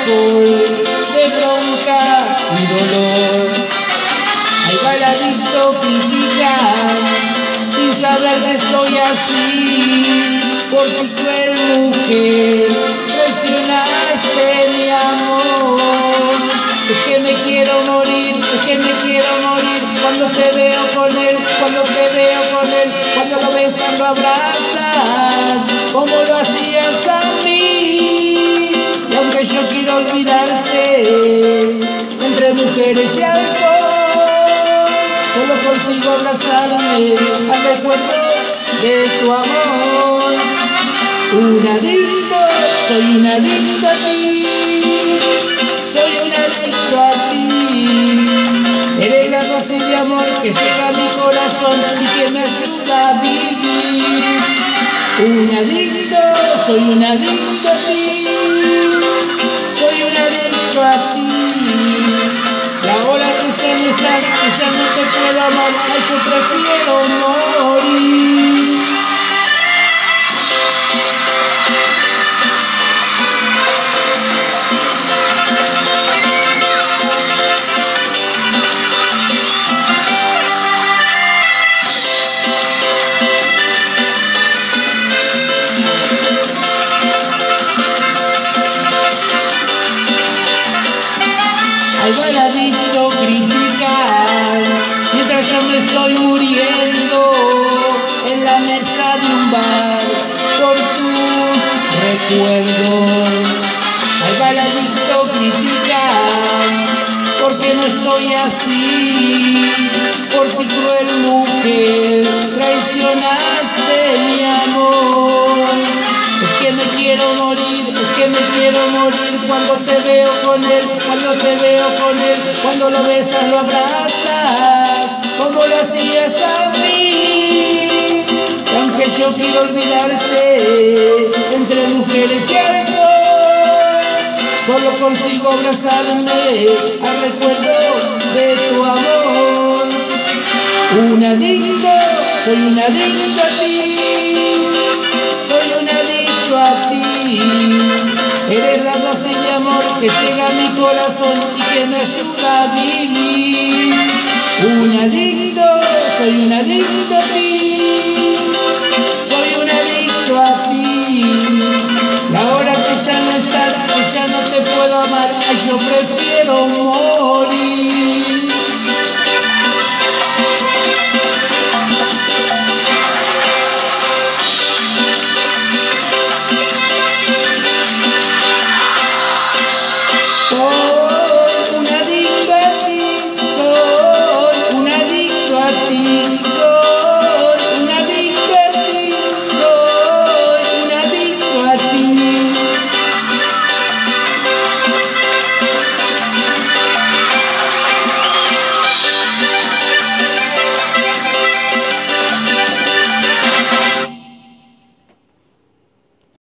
alcohol, de bronca y dolor. Ahí va el adicto criticando, sin saber que estoy así. Por tu cruel mujer, traicionaste mi amor. Es que me quiero morir, es que me quiero morir. Cuando te veo con él, cuando te veo con él, cuando lo besas, lo abrazas, como lo hacías a mí. Y aunque yo quiero olvidarte, entre mujeres y alcohol, solo consigo abrazarme al recuerdo de tu amor. Un adicto, soy un adicto a ti, soy un adicto a ti. Eres la dosis de amor que llega a mi corazón y que me ayuda a vivir. Un adicto, soy un adicto a ti, soy un adicto a ti. Y ahora que ya no estás, que ya no te puedo amar, ay, yo prefiero morir. Ahí va el adicto criticar, mientras yo me estoy muriendo en la mesa de un bar por tus recuerdos. Ahí va el adicto criticar, porque no estoy así, por tu cruel mujer, traicionaste mi amor. Es que me quiero morir, es que me quiero morir cuando te veo con él, cuando te veo con él, cuando lo besas, lo abrazas, como lo hacías a mí. Y aunque yo quiero olvidarte, entre mujeres y alcohol, solo consigo abrazarme al recuerdo de tu amor. Un adicto, soy un adicto a ti, soy un adicto a ti. Eres la dosis de amor que llega a mi corazón y que me ayuda a vivir. Un adicto, soy un adicto a ti, soy un adicto a ti. Y ahora que ya no estás, que ya no te puedo amar, ay, yo prefiero morir.